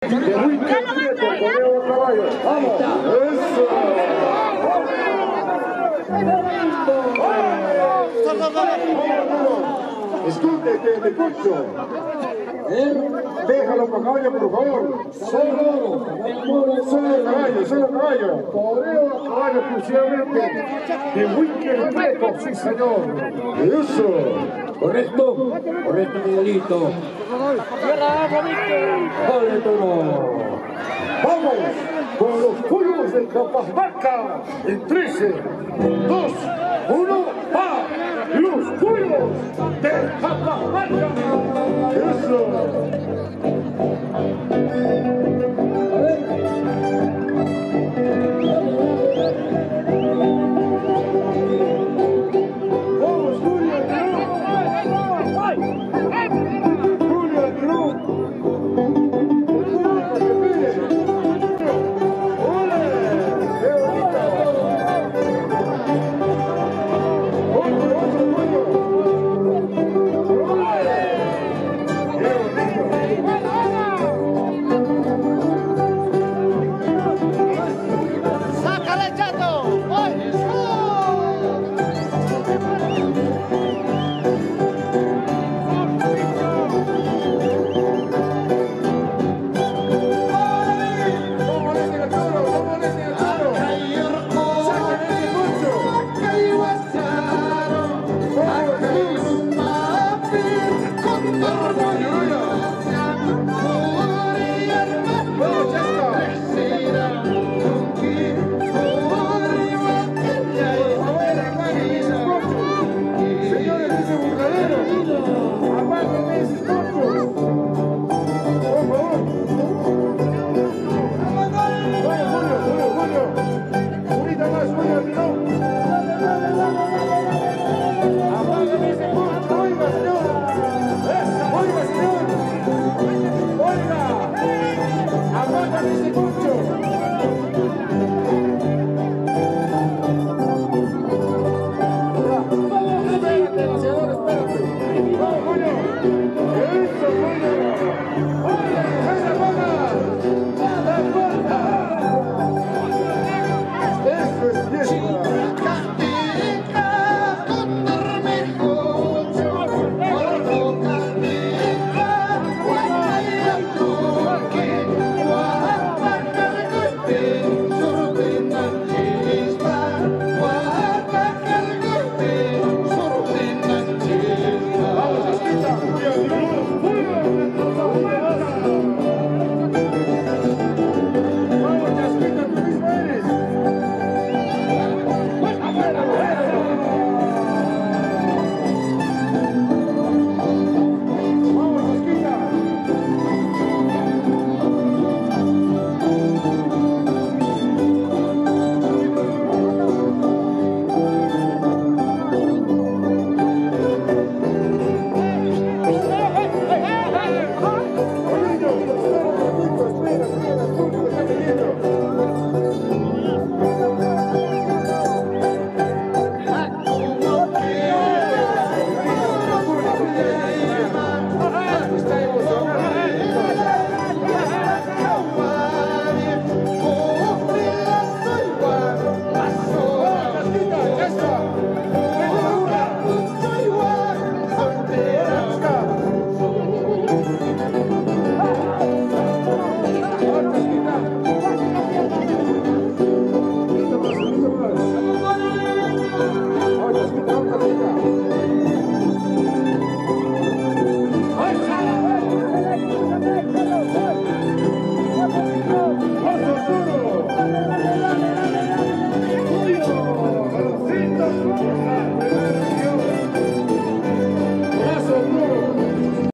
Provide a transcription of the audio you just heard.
De Winker Prieto, correo a caballo. Vamos. Eso. Escóndete, de Concho. Déjalo para caballo, por favor. Solo caballo, solo caballo. Correo a caballo exclusivamente de Winker Prieto, sí señor. Eso. Correcto, Miguelito. Vale, toro. Vamos con los puños de Capasmaca en 13, 2, 1, ¡va! Los puños de Capasmaca. Eso.